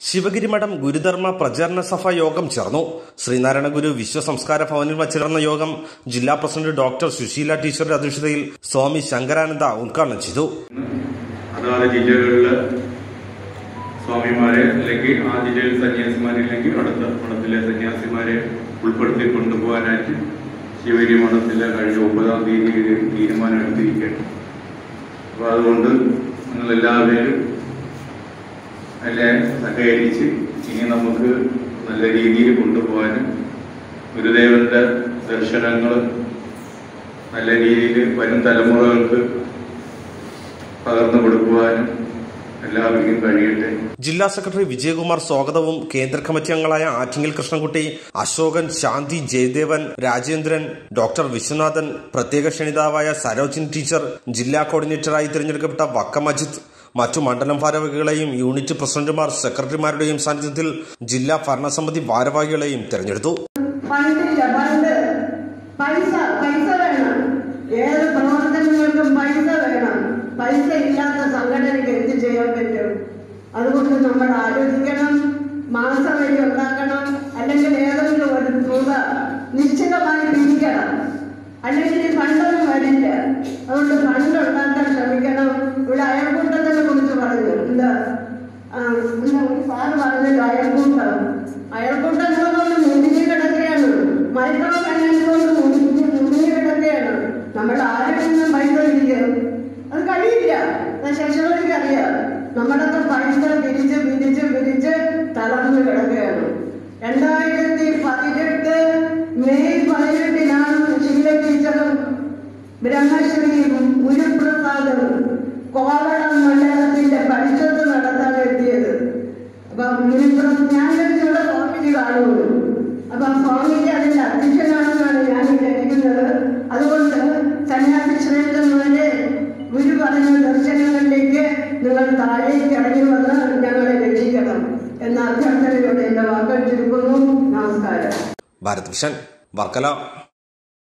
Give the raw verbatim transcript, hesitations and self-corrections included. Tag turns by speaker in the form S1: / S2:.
S1: ശിവഗിരി മഠം ഗുരുധർമ്മ പ്രചാരണ സഭ യോഗം ചേർന്നു. ശ്രീനാരായണ ഗുരു വിശ്വസംസ്കാര ഭവനിൽ വച്ചിരുന്ന യോഗം ജില്ലാ പ്രസിഡന്റ് ഡോക്ടർ സുശീല ടീച്ചറുടെ അധ്യക്ഷതയിൽ സ്വാമി ശങ്കരാനന്ദ ഉദ്ഘാടനം ചെയ്തു.
S2: അതാത് ജില്ലകളിലെ സ്വാമിമാരെ അല്ലെങ്കിൽ ആ ജില്ലയിൽ സന്യാസിമാരില്ലെങ്കിൽ അടുത്ത മഠത്തിലെ സന്യാസിമാരെ ഉൾപ്പെടുത്തി കൊണ്ടുപോകാനായിട്ട് ശിവഗിരി മഠത്തിലെ കഴിഞ്ഞ ഒമ്പതാം തീയതി തീരുമാനം എടുത്തിരിക്കുകയാണ്. അപ്പോൾ അതുകൊണ്ട് നിങ്ങളെല്ലാവരും അല്ലെ സഹകരിച്ച് ഇനി നമുക്ക് നല്ല രീതിയിൽ കൊണ്ടുപോകാനും ഗുരുദേവന്റെ ദർശനങ്ങൾ നല്ല രീതിയിൽ വരും തലമുറകൾക്ക് പകർന്നു കൊടുക്കുവാനും എല്ലാവർക്കും കഴിയട്ടെ.
S1: ജില്ലാ സെക്രട്ടറി വിജയകുമാർ സ്വാഗതവും കേന്ദ്ര കമ്മിറ്റി അംഗങ്ങളായ ആറ്റിങ്ങൽ കൃഷ്ണൻകുട്ടി, അശോകൻ, ശാന്തി, ജയദേവൻ, രാജേന്ദ്രൻ, ഡോക്ടർ വിശ്വനാഥൻ, പ്രത്യേക ക്ഷണിതാവായ സരോജിനി ടീച്ചർ, ജില്ലാ കോർഡിനേറ്ററായി തിരഞ്ഞെടുക്കപ്പെട്ട വക്കം അജിത്ത്, മറ്റു മണ്ഡലം ഭാരവാഹികളെയും യൂണിറ്റ് പ്രസിഡന്റുമാർ, സെക്രട്ടറിമാരുടെയും സാന്നിധ്യത്തിൽ ജില്ലാ ഭരണസമിതി ഭാരവാഹികളെയും തെരഞ്ഞെടുത്തു.
S3: ഏത് പ്രവർത്തനങ്ങൾക്കും പൈസ വേണം. പൈസ ഇല്ലാത്ത സംഘടനയ്ക്ക് എന്ത് ചെയ്യാൻ പറ്റും? അതുകൊണ്ട് നമ്മൾ ആലോചിക്കണം, മാസവഴി ഉണ്ടാക്കണം, അല്ലെങ്കിൽ ഏതെങ്കിലും ഒരു തുക നിശ്ചിതമായി പിരിക്കണം. അല്ലെങ്കിൽ ഫണ്ടൊന്നും വരില്ല. അതുകൊണ്ട് ഫണ്ട് ഉണ്ടാക്കാൻ ശ്രമിക്കണം. ഇവിടെ അയൽക്കൂട്ടത്തിനെ കുറിച്ച് പറഞ്ഞു, എന്താ ഒരു സാറ് പറഞ്ഞല്ലോ, അയൽക്കൂട്ടം അയൽക്കൂട്ടങ്ങളൊക്കെ മുടിഞ്ഞു കിടക്കുകയാണ്. മൈക്രോ ഫൈനാൻസ് കൊണ്ട് മുടിഞ്ഞ് മുടിഞ്ഞു കിടക്കുകയാണ്. നമ്മൾ ആരെങ്കിലും പൈസ പിരിക്കും, അത് കഴിയില്ല. ശശികൾക്ക് അറിയാം, നമ്മളൊക്കെ പൈസ പിരിച്ച് പിരിച്ച് പിരിച്ച് തളർന്നു കിടക്കുകയാണ്. രണ്ടായിരത്തി പതിനെട്ട് മെയ് പതിനെട്ടിനാണ് സുശീല ടീച്ചറും ബ്രഹ്മശ്രീ ഗുരുപ്രസാദും കോവളം മണ്ഡലത്തിന്റെ പരിശോധന നടത്താൻ എത്തിയത്. അപ്പൊ ഞാൻ ഇവിടെ സ്വാമിജി കാണുള്ളൂ. അപ്പൊ സ്വാമിജി അതിന്റെ അധ്യക്ഷനാണെന്നാണ് ഞാൻ വിചാരിക്കുന്നത്. അതുകൊണ്ട് സന്യാസി ശ്രേഷ്ഠന്മാരെ ഗുരു പറഞ്ഞ ദർശനങ്ങളിലേക്ക് നിങ്ങൾ താഴേക്ക് ഇറങ്ങി വന്ന് ഞങ്ങളെ രക്ഷിക്കണം എന്ന അഭ്യർത്ഥനയോടെ എന്റെ വാക്കുകൾ ചുരുക്കുന്നു. നമസ്കാരം.
S1: ഭാരത് വിഷൻ, വർക്കല.